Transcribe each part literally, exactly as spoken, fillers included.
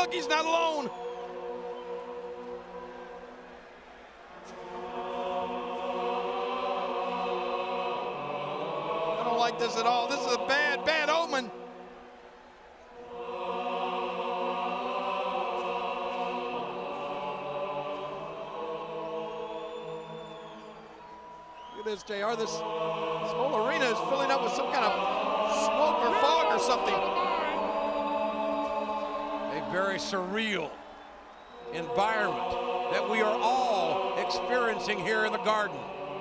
look, he's not alone. I don't like this at all. This is a bad, bad omen. Look at this, J R. This, this whole arena is filling up with some kind of smoke or fog or something. A very surreal environment that we are all experiencing here in the Garden.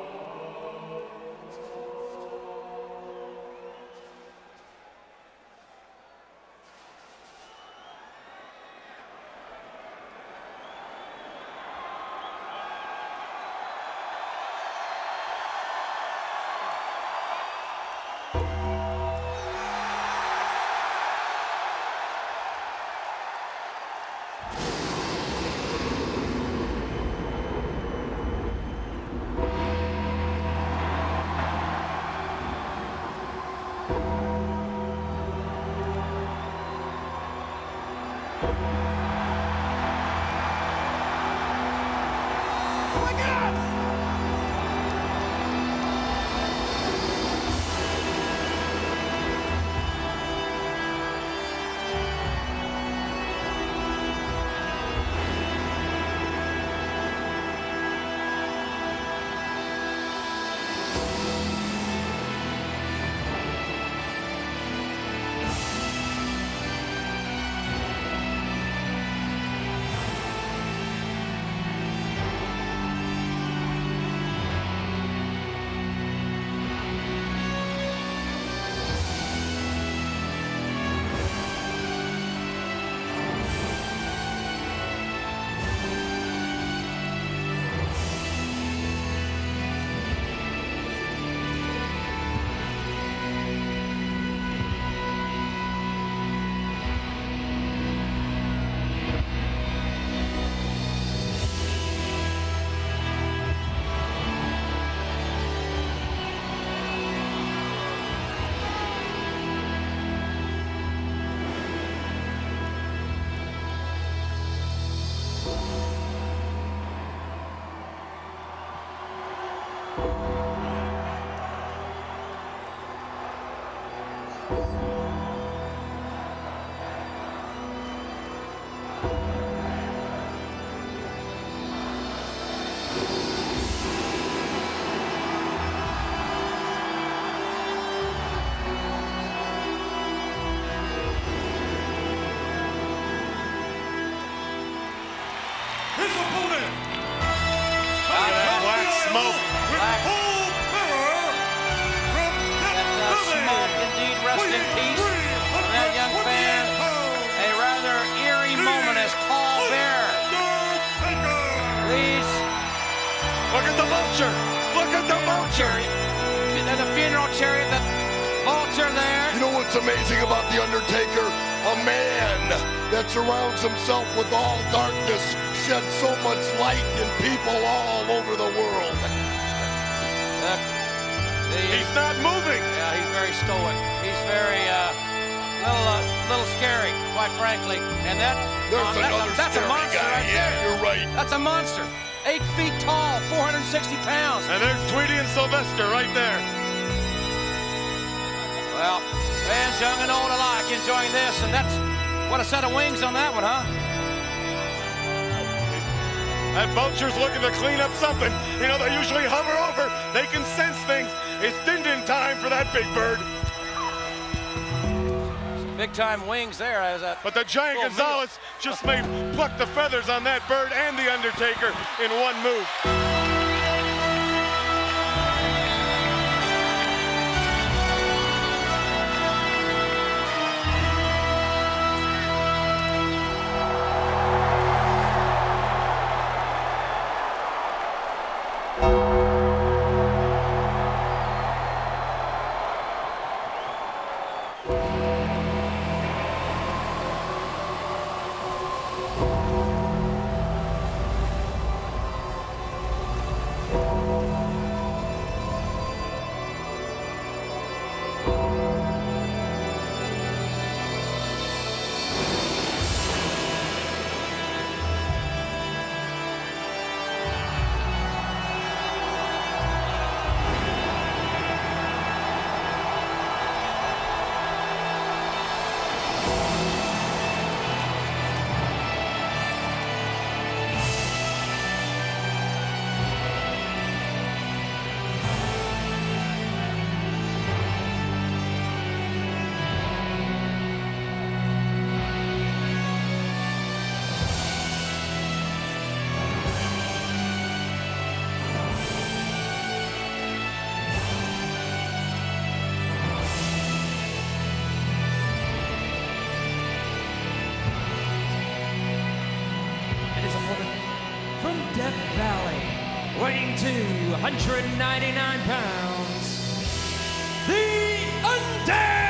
Amazing about the Undertaker, a man that surrounds himself with all darkness, sheds so much light in people all over the world. Uh, the, he's not moving. Yeah, he's very stoic. He's very, uh, little, uh, little scary, quite frankly. And that, There's uh, that's, a, that's a monster guy. right yeah, there. You're right. That's a monster. Eight feet tall, four hundred sixty pounds. And there's Tweety and Sylvester right there. Well, fans young and old alike enjoying this, and that's what a set of wings on that one, huh? That vulture's looking to clean up something. You know, they usually hover over. They can sense things. It's din-din time for that big bird. Big-time wings there. As that but the giant oh, Gonzalez man. just may pluck the feathers on that bird and the Undertaker in one move. Death Valley, weighing two hundred ninety-nine pounds, the Undertaker!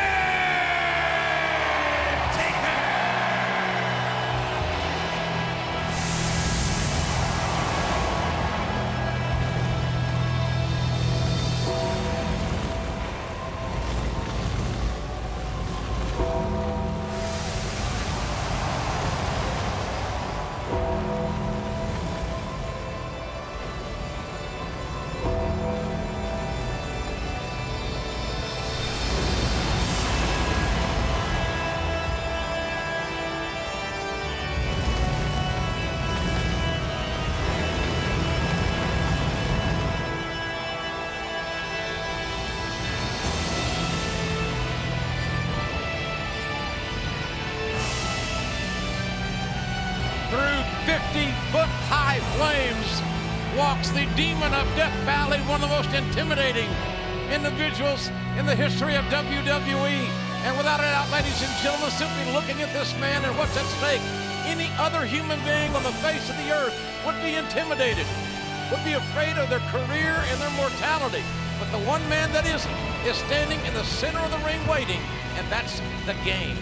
fifty-foot-high flames walks the demon of Death Valley, one of the most intimidating individuals in the history of W W E. And without a doubt, ladies and gentlemen, simply looking at this man and what's at stake, any other human being on the face of the earth would be intimidated, would be afraid of their career and their mortality. But the one man that isn't is standing in the center of the ring waiting, and that's the game.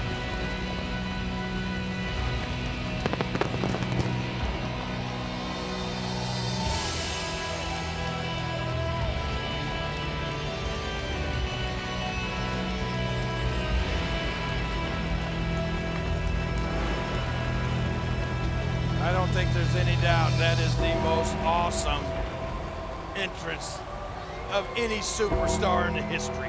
I don't think there's any doubt that is the most awesome entrance of any superstar in the history.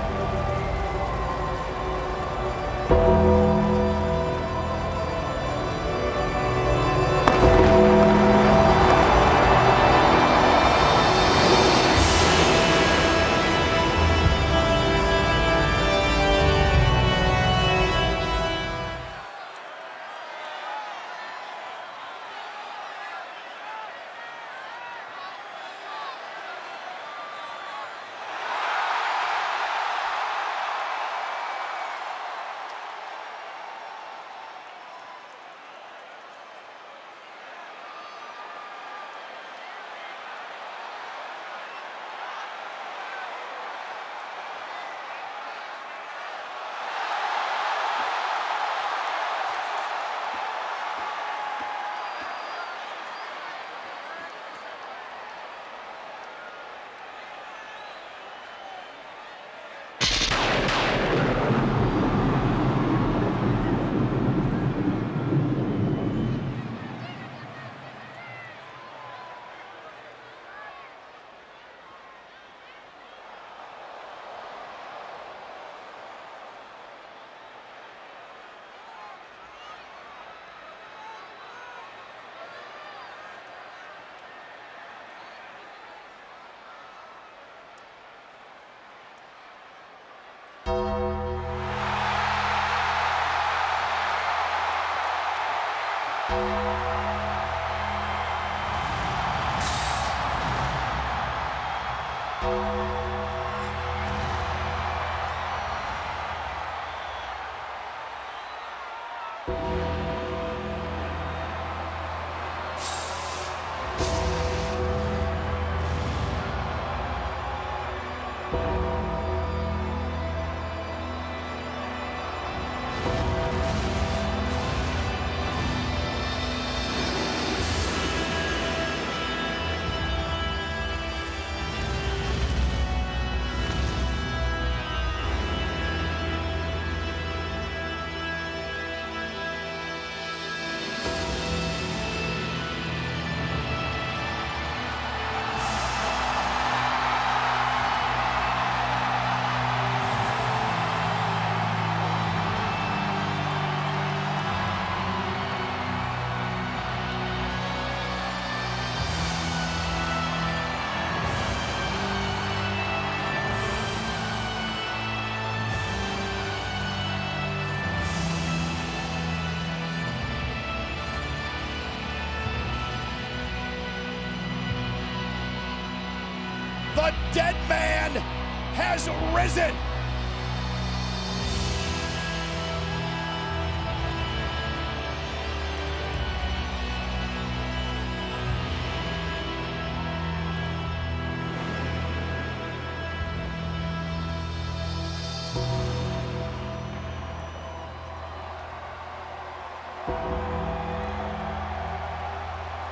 The dead man has risen.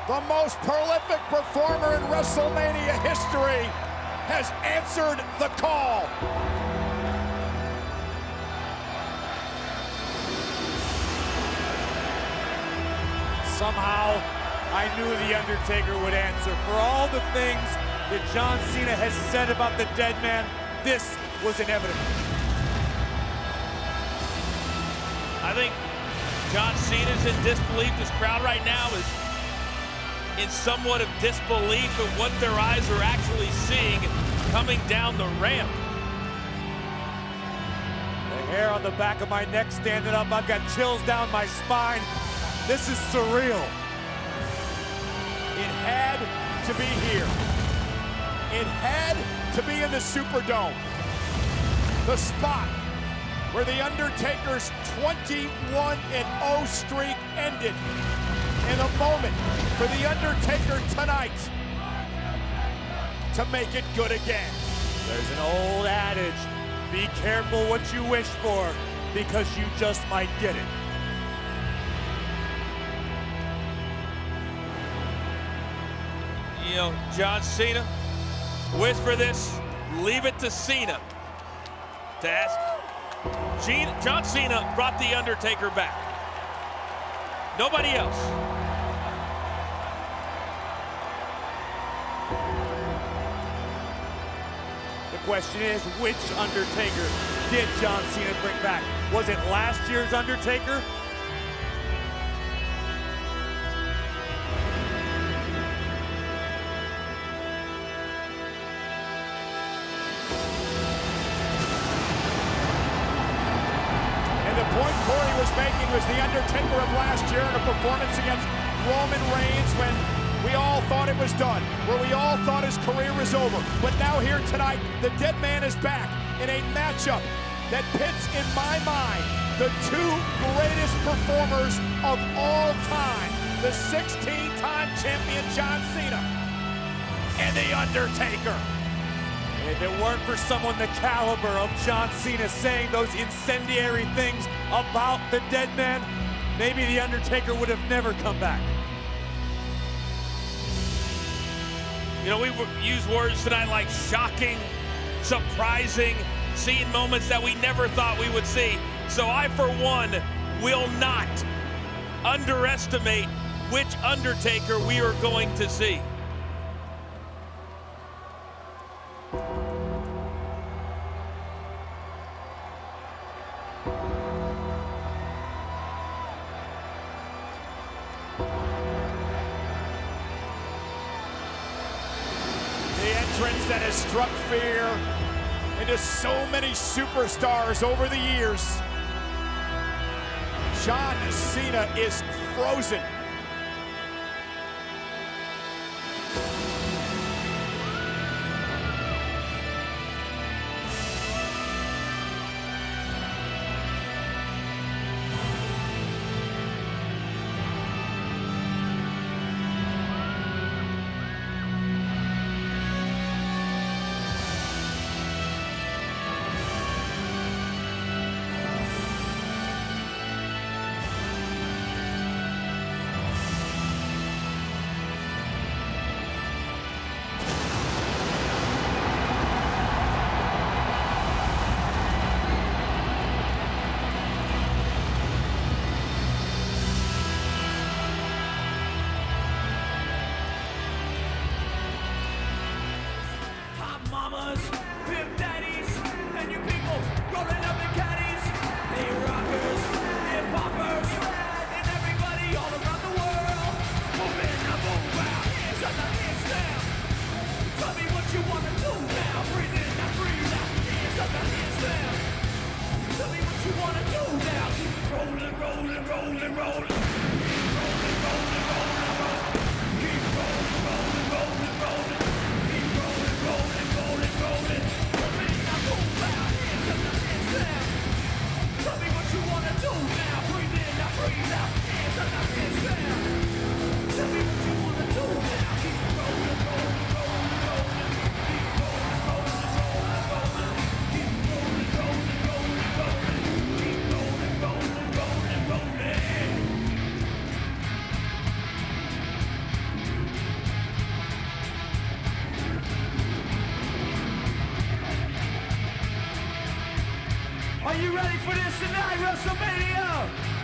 the most prolific performer in WrestleMania history, has answered the call. Somehow, I knew The Undertaker would answer. For all the things that John Cena has said about the dead man, this was inevitable. I think John Cena's in disbelief. This crowd right now is in somewhat of disbelief at what their eyes are actually seeing coming down the ramp. The hair on the back of my neck standing up. I've got chills down my spine. This is surreal. It had to be here. It had to be in the Superdome. The spot where The Undertaker's twenty-one and oh streak ended. And a moment for The Undertaker tonight to make it good again. There's an old adage, be careful what you wish for, because you just might get it. You know, John Cena, wish for this, leave it to Cena to ask. Gene, John Cena brought The Undertaker back. Nobody else. The question is, which Undertaker did John Cena bring back? Was it last year's Undertaker? Point Corey was making was The Undertaker of last year in a performance against Roman Reigns when we all thought it was done, where we all thought his career was over. But now here tonight, the dead man is back in a matchup that pits, in my mind, the two greatest performers of all time, the sixteen-time champion John Cena and The Undertaker. If it weren't for someone the caliber of John Cena saying those incendiary things about the dead man, maybe The Undertaker would have never come back. You know, we use words tonight like shocking, surprising, seeing moments that we never thought we would see. So I, for one, will not underestimate which Undertaker we are going to see. That has struck fear into so many superstars over the years. John Cena is frozen. rolling, rolling, rolling, rolling, rolling, rolling, rolling. Are you ready for this tonight, WrestleMania?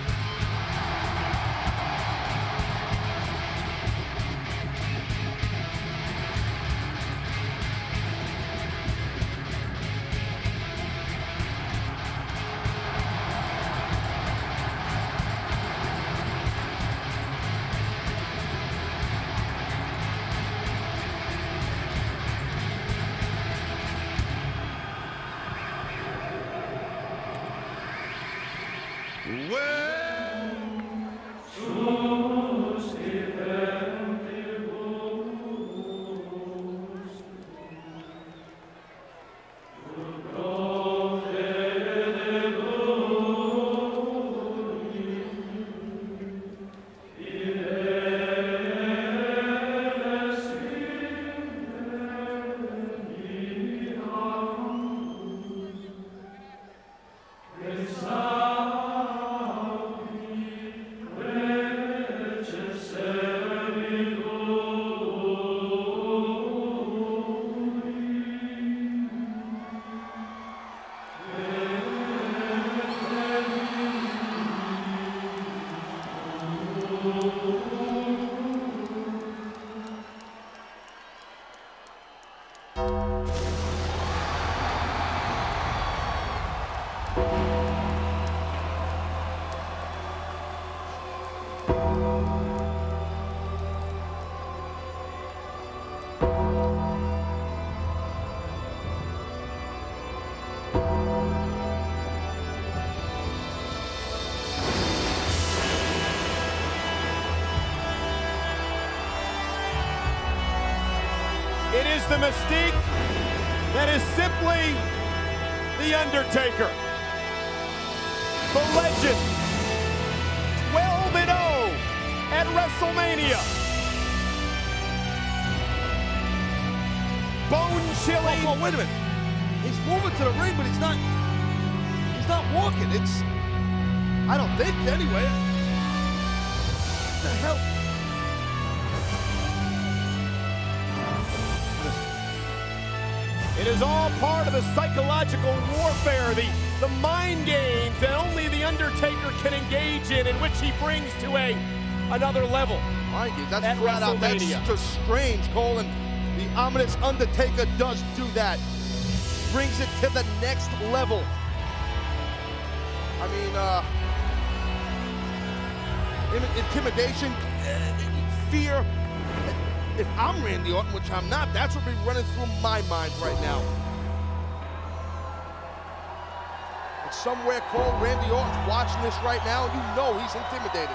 It is the mystique that is simply the Undertaker. The legend, twelve and oh at WrestleMania. Bone-chilling. Oh, oh, wait a minute. He's moving to the ring, but he's not, he's not walking. It's, I don't think, anyway. What the hell? It is all part of the psychological warfare, the, the mind games that only the Undertaker can engage in, in which he brings to a another level. Mind games, that's at flat out, that's WrestleMania. just strange, Cole, and the ominous Undertaker does do that. Brings it to the next level. I mean, uh, in- intimidation, uh, fear. If I'm Randy Orton, which I'm not, that's what be running through my mind right now. And somewhere, Cole, Randy Orton's watching this right now, and you know he's intimidated.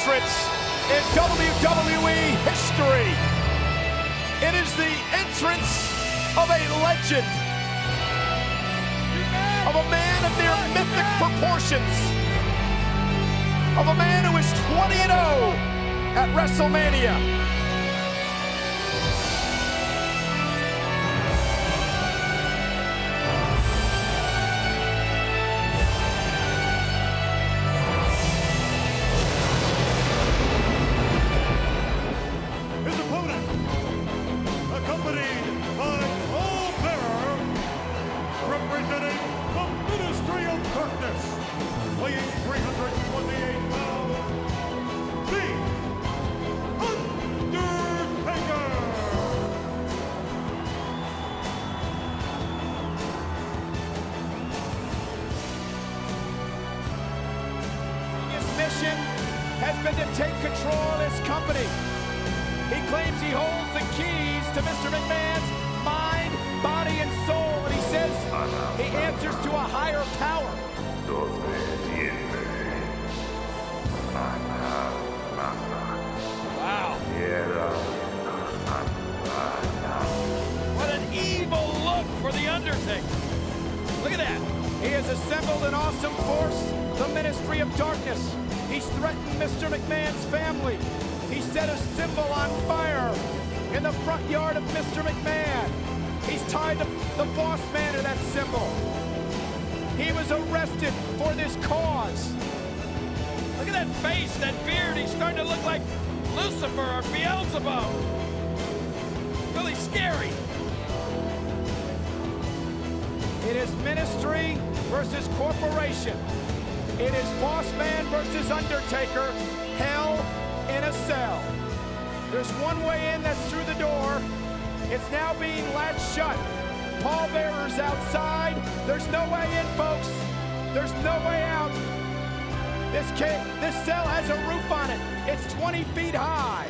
entrance in W W E history. It is the entrance of a legend, of a man of near mythic proportions, of a man who is twenty and oh at WrestleMania. Has been to take control of this company. He claims he holds the keys to Mister McMahon's mind, body, and soul, and he says he answers to a higher power. Wow. What an evil look for the Undertaker. Look at that. He has assembled an awesome force, the Ministry of Darkness. He's threatened Mister McMahon's family. He set a symbol on fire in the front yard of Mister McMahon. He's tied the, the boss man to that symbol. He was arrested for this cause. Look at that face, that beard. He's starting to look like Lucifer or Beelzebub. Really scary. It is ministry versus corporation. It is Boss Man versus Undertaker, hell in a cell. There's one way in, that's through the door. It's now being latched shut. Pallbearers outside. There's no way in, folks. There's no way out. This, cave, this cell has a roof on it. It's twenty feet high.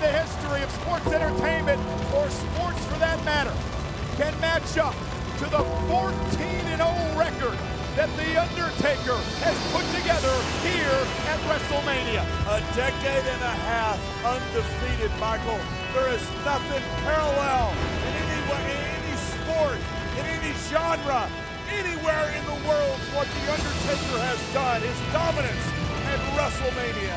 the history of sports entertainment, or sports for that matter, can match up to the fourteen and oh record that The Undertaker has put together here at WrestleMania. A decade and a half undefeated, Michael. There is nothing parallel in any way, in any sport, in any genre, anywhere in the world to what The Undertaker has done. His dominance at WrestleMania.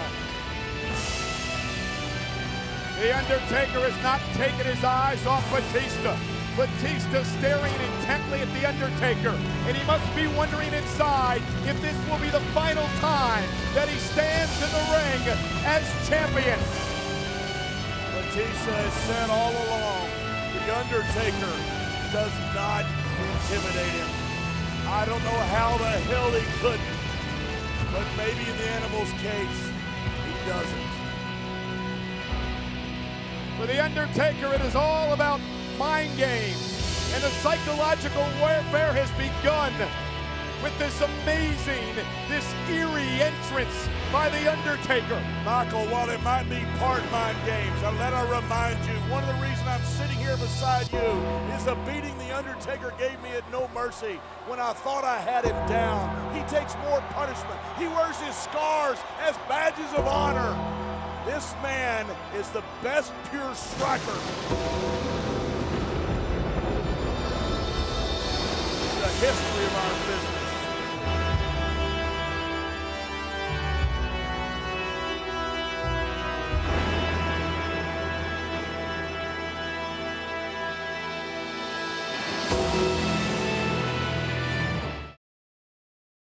The Undertaker has not taken his eyes off Batista. Batista staring intently at The Undertaker, and he must be wondering inside if this will be the final time that he stands in the ring as champion. Batista has said all along, The Undertaker does not intimidate him. I don't know how the hell he couldn't, but maybe in the Animal's case, he doesn't. For The Undertaker, it is all about mind games, and the psychological warfare has begun with this amazing, this eerie entrance by The Undertaker. Michael, while it might be part mind games, I let I remind you, one of the reasons I'm sitting here beside you is the beating The Undertaker gave me at No Mercy when I thought I had him down. He takes more punishment. He wears his scars as badges of honor. This man is the best pure striker the history of our business.